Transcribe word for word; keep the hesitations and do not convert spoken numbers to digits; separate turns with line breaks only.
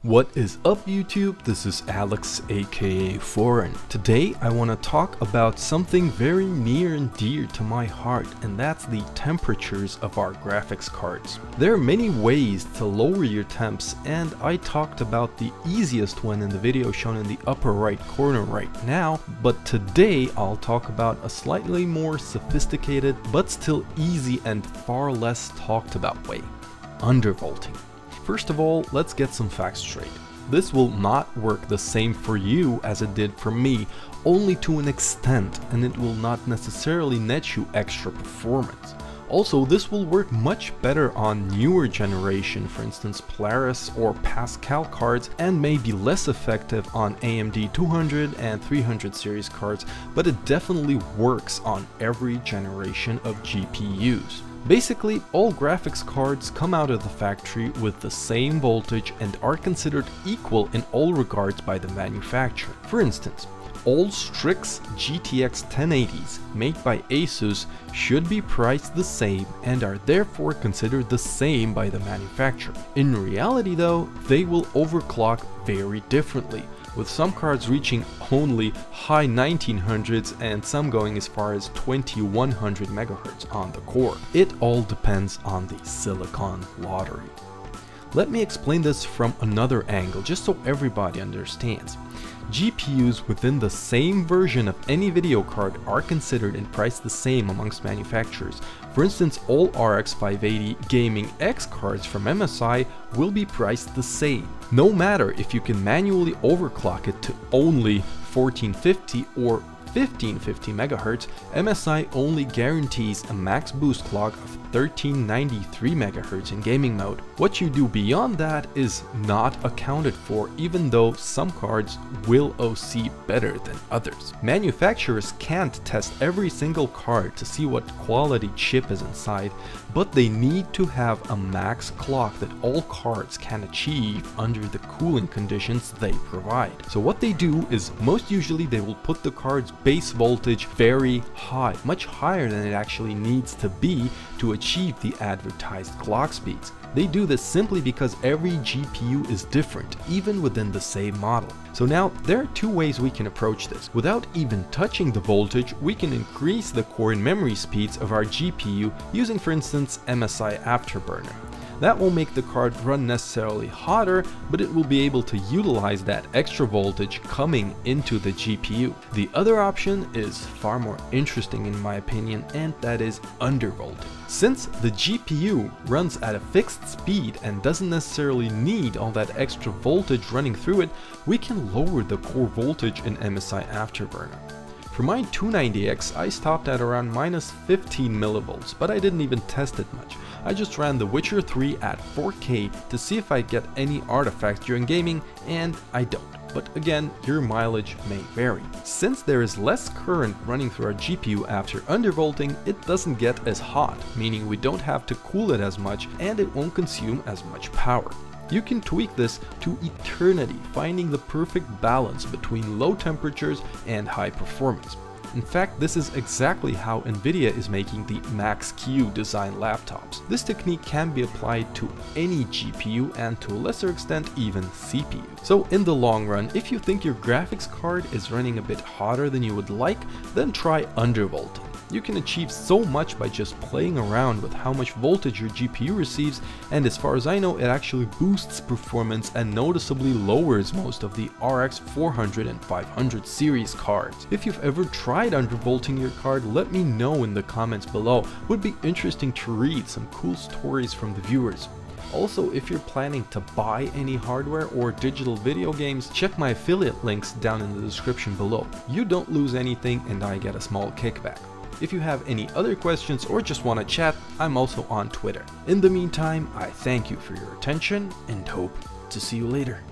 What is up YouTube? This is Alex aka Foreign. Today I want to talk about something very near and dear to my heart, and that's the temperatures of our graphics cards. There are many ways to lower your temps, and I talked about the easiest one in the video shown in the upper right corner right now, but today I'll talk about a slightly more sophisticated but still easy and far less talked about way: undervolting. First of all, let's get some facts straight. This will not work the same for you as it did for me, only to an extent, and it will not necessarily net you extra performance. Also, this will work much better on newer generation, for instance Polaris or Pascal cards, and may be less effective on A M D two hundred and three hundred series cards, but it definitely works on every generation of G P Us. Basically, all graphics cards come out of the factory with the same voltage and are considered equal in all regards by the manufacturer. For instance, all Strix G T X ten eighties made by ASUS should be priced the same and are therefore considered the same by the manufacturer. In reality though, they will overclock very differently, with some cards reaching only high nineteen hundreds and some going as far as twenty-one hundred megahertz on the core. It all depends on the silicon lottery. Let me explain this from another angle, just so everybody understands. G P Us within the same version of any video card are considered and priced the same amongst manufacturers. For instance, all R X five eighty Gaming X cards from M S I will be priced the same. No matter if you can manually overclock it to only fourteen fifty or fifteen fifty megahertz, M S I only guarantees a max boost clock of thirteen ninety-three megahertz in gaming mode. What you do beyond that is not accounted for, even though some cards will O C better than others. Manufacturers can't test every single card to see what quality chip is inside, but they need to have a max clock that all cards can achieve under the cooling conditions they provide. So what they do is, most usually they will put the card's base voltage very high, much higher than it actually needs to be to achieve the advertised clock speeds. They do this simply because every G P U is different, even within the same model. So now, there are two ways we can approach this. Without even touching the voltage, we can increase the core and memory speeds of our G P U using, for instance, M S I Afterburner. That will make the card run necessarily hotter, but it will be able to utilize that extra voltage coming into the G P U. The other option is far more interesting in my opinion, and that is undervolting. Since the G P U runs at a fixed speed and doesn't necessarily need all that extra voltage running through it, we can lower the core voltage in M S I Afterburner. For my two ninety X, I stopped at around minus fifteen millivolts, but I didn't even test it much. I just ran The Witcher three at four K to see if I get any artifacts during gaming, and I don't. But again, your mileage may vary. Since there is less current running through our G P U after undervolting, it doesn't get as hot, meaning we don't have to cool it as much and it won't consume as much power. You can tweak this to eternity, finding the perfect balance between low temperatures and high performance. In fact, this is exactly how Nvidia is making the Max-Q design laptops. This technique can be applied to any G P U and to a lesser extent even C P U. So in the long run, if you think your graphics card is running a bit hotter than you would like, then try undervolting. You can achieve so much by just playing around with how much voltage your G P U receives, and as far as I know, it actually boosts performance and noticeably lowers most of the R X four hundred and five hundred series cards. If you've ever tried undervolting your card, let me know in the comments below. Would be interesting to read some cool stories from the viewers. Also, if you're planning to buy any hardware or digital video games, check my affiliate links down in the description below. You don't lose anything and I get a small kickback. If you have any other questions or just want to chat, I'm also on Twitter. In the meantime, I thank you for your attention and hope to see you later.